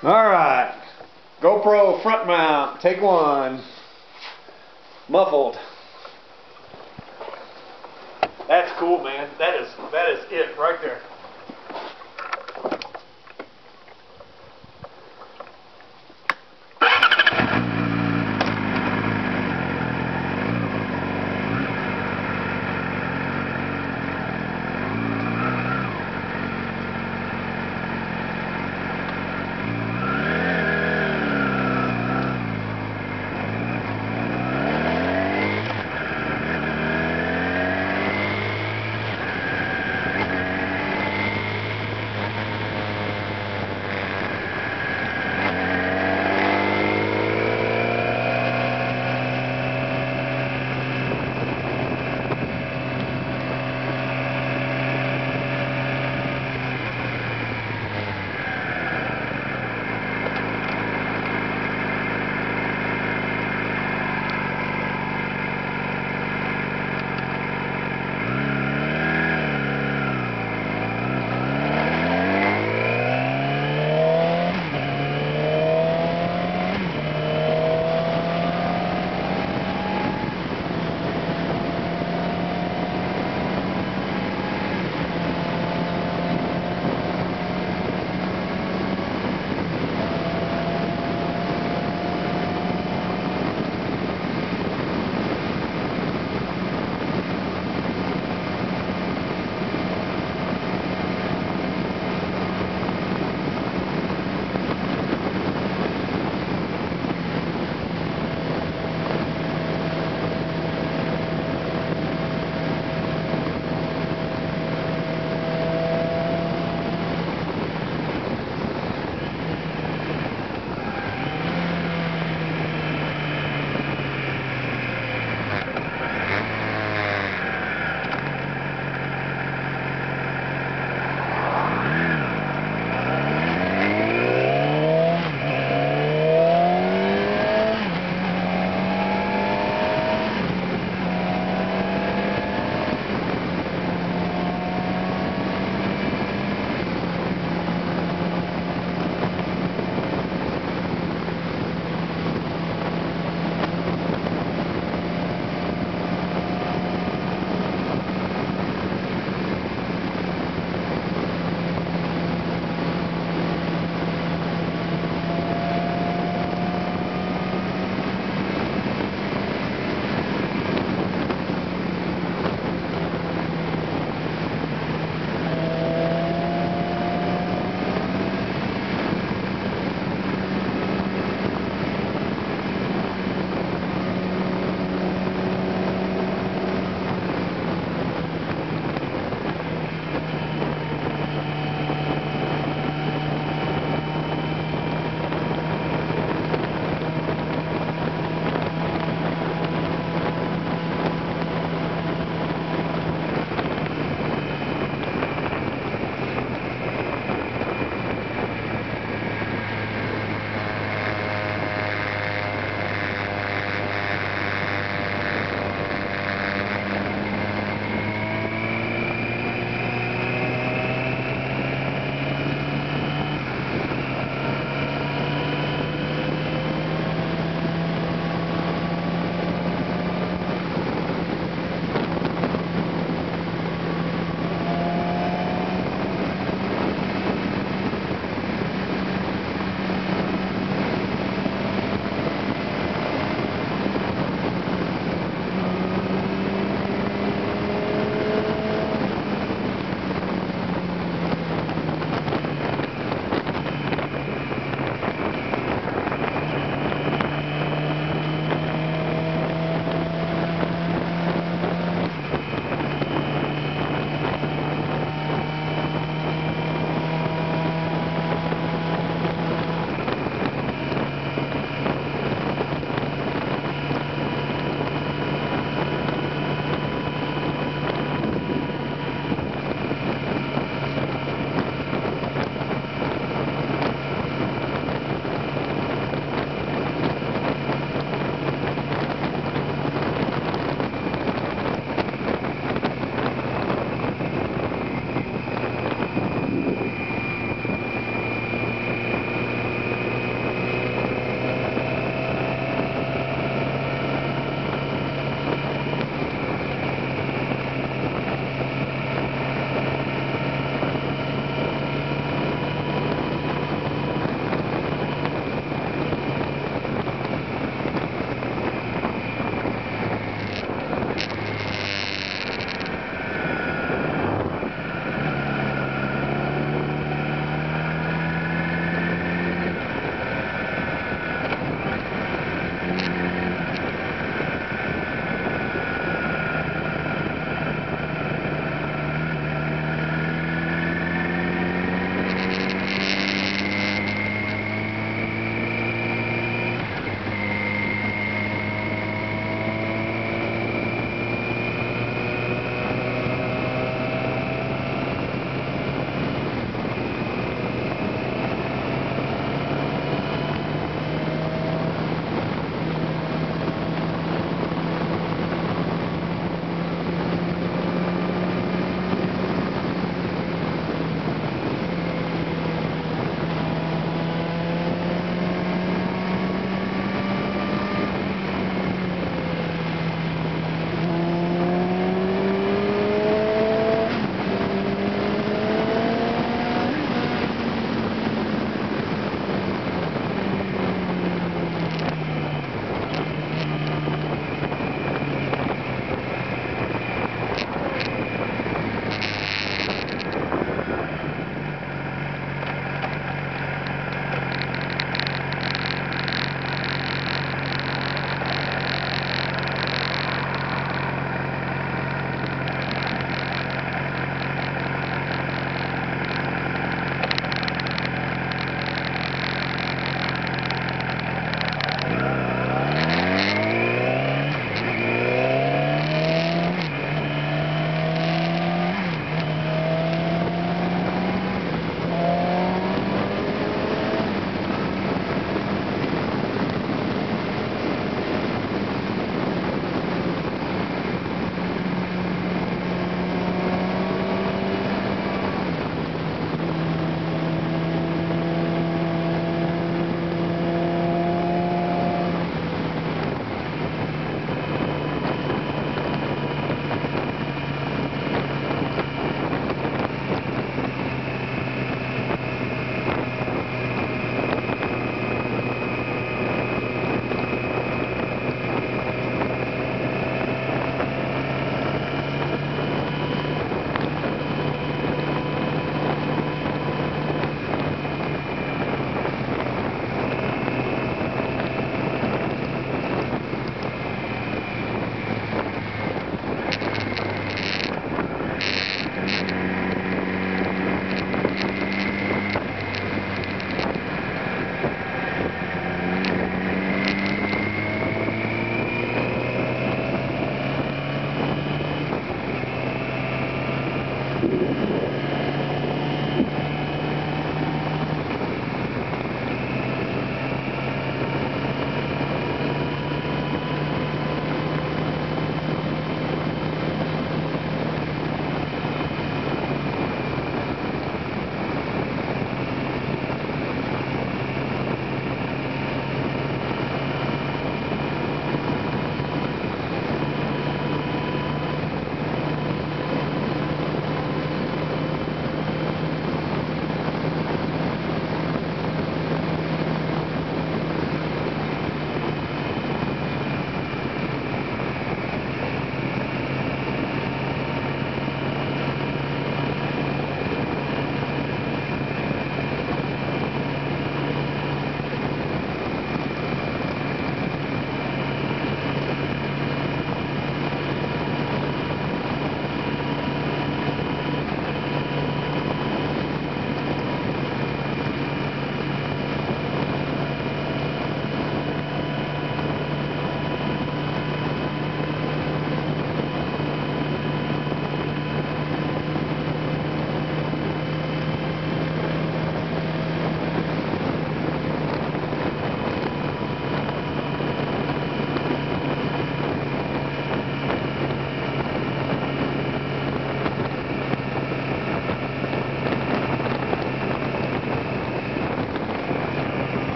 Alright, GoPro front mount, take one. Muffled. That's cool, man. That is it right there.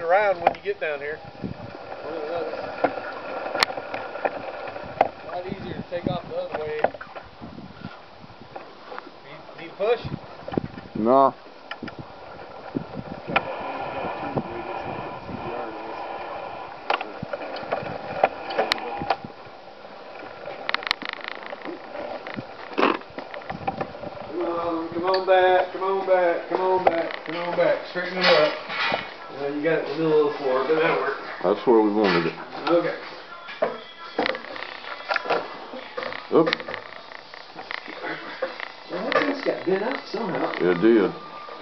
around when you get down here. A lot easier to take off the other way. Need to push? No. Come on back, come on back, come on back, come on back. Straighten it up. You got it in the middle of the floor, but that'll work. That's where we wanted it. Okay. Oop. Well, that thing's got bent out somehow. It did.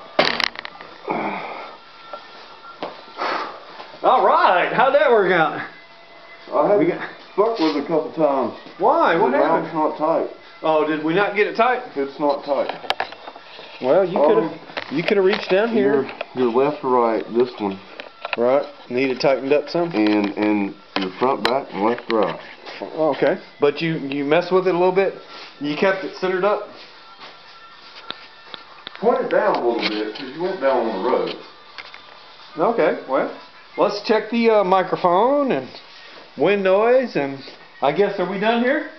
All right, how'd that work out? I had to fuck with it a couple times. Why? What The happened? mount's not tight. Oh, did we not get it tight? It's not tight. Well, you could have reached down here. Your left or right, this one. Right. Need it tightened up some? And your front, back, and left, right. Oh, okay. But you messed with it a little bit? You kept it centered up? Point it down a little bit, because you went down on the road. Okay, well, let's check the microphone and wind noise, and I guess, are we done here?